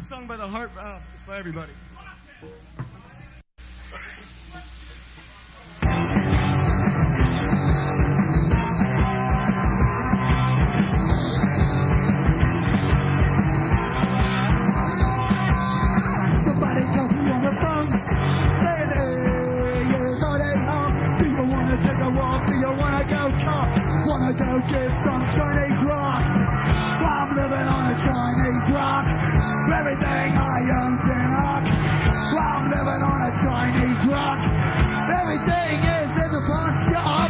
Sung by the heart. It's by everybody. Somebody calls me on the phone, saying, hey, yes, are they home? Do you want to take a walk? Do you want to go cop? Want to go get some Chinese rocks? I'm living on a Chinese rock. Everything I own's in rock. I'm living on a Chinese rock. Everything is in the pawn shop.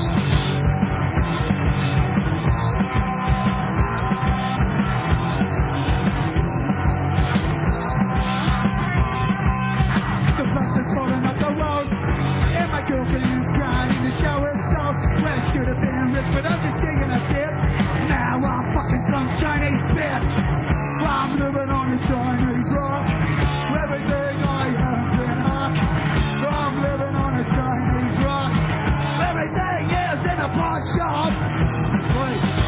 The plastic's falling up the walls, and my girlfriend's crying in the shower stalls. Well, I should have been rich, but I'm just digging a ditch. Now I'm fucking some Chinese bitch. I'm living on a Chinese rock. Everything I own's in rock. I'm living on a Chinese rock. Everything is in a pawn shop. Wait.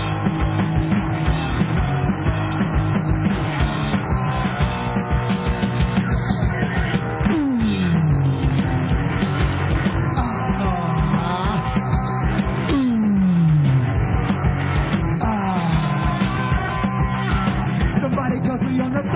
On the